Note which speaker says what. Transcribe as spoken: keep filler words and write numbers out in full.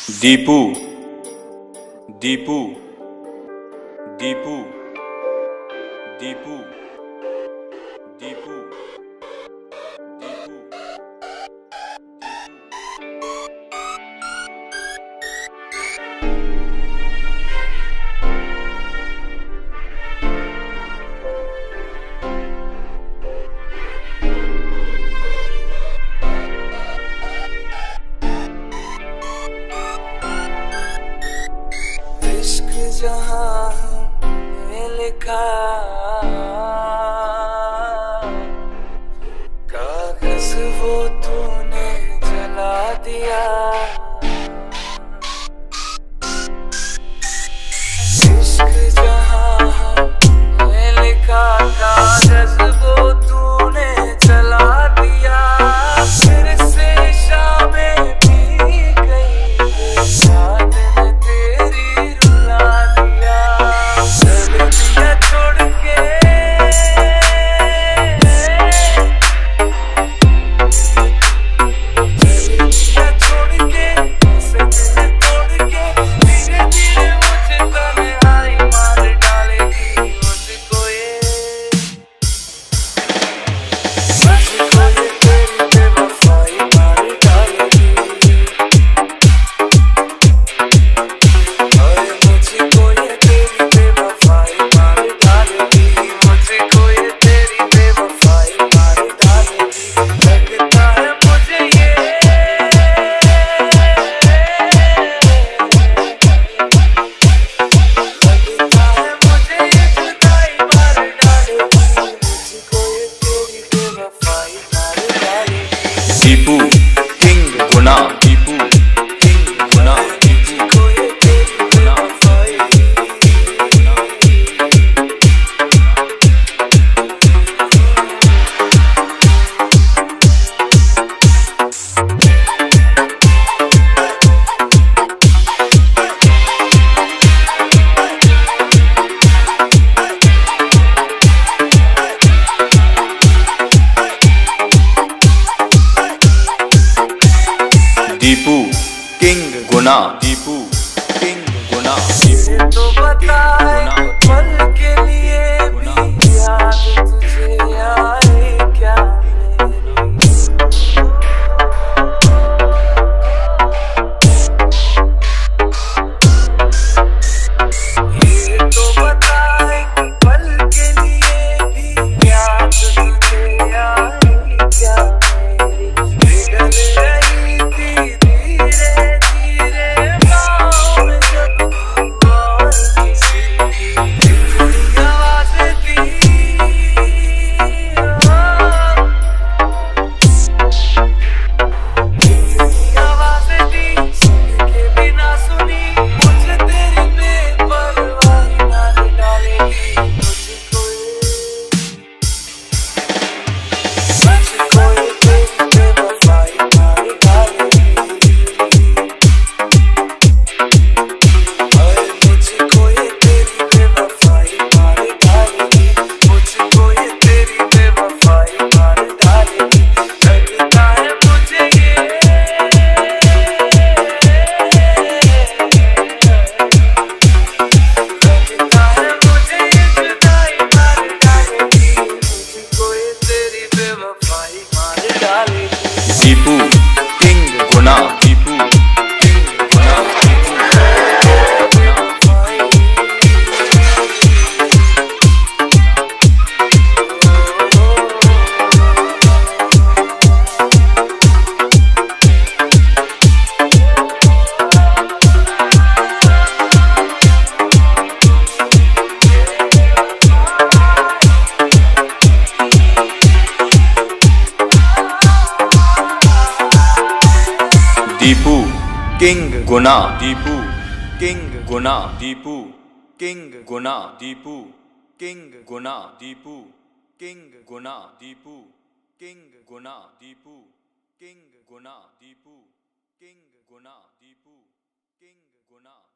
Speaker 1: दीपू दीपू दीपू दीपू दीपू
Speaker 2: इश्क जहां में लिखा कागज वो तूने जला दिया। इश्क जहां में लिखा कागज वो तूने जला दिया। फिर से शामें भी गई याद ने तेरी रुला दिया। चल दिया छोड़ के चल दिया छोड़ के से दिल तोड़ के धीरे धीरे मुझे तन्हाई मार डालेगी। मुझको ये मुझको ये तेरी बेवफाई मार डालेगी। अरे मुझको ये तेरी बेवफाई मार डालेगी। मुझको ये तेरी बेवफाई मार डालेगी। लगता है मुझे ये लगता है मुझे ये जुदाई मार डालेगी। मुझको ये तेरी बेवफाई मार डालेगी।
Speaker 1: दीपू किंग गुना दीपू किंग गुना
Speaker 2: मुझको ये तेरी बेवफाई
Speaker 1: दीपू किंग गुना दीपू किंग गुना दीपू
Speaker 2: तो बताए पल के लिए भी याद तुझे आए क्या मेरी। ये तो बताए पल के लिए भी याद तुझे आए क्या मेरी। पिघल रही थी धीरे धीरे पाँव में जब तू और किसी की थोड़ी आवाज़ें थी। तेरी आवाज़ें थी सुन के भी ना सुनी। मुझे तेरी बेपरवाही मार डालेगी। मुझको ये मुझको ये तेरी बेवफाई मार डालेगी। अरे मुझको ये तेरी बेवफाई मार डालेगी। मुझको ये तेरी बेवफाई मार डालेगी। लगता है मुझे ये लगता है मुझे ये जुदाई मार डालेगी। मुझको ये तेरी बेवफाई मार डालेगी।
Speaker 1: Deepu King Guna Deepu King Guna Deepu King Guna Deepu King Guna Deepu King Guna Deepu King Guna Deepu King Guna Deepu King Guna Deepu King Guna Deepu King Guna Deepu King गुना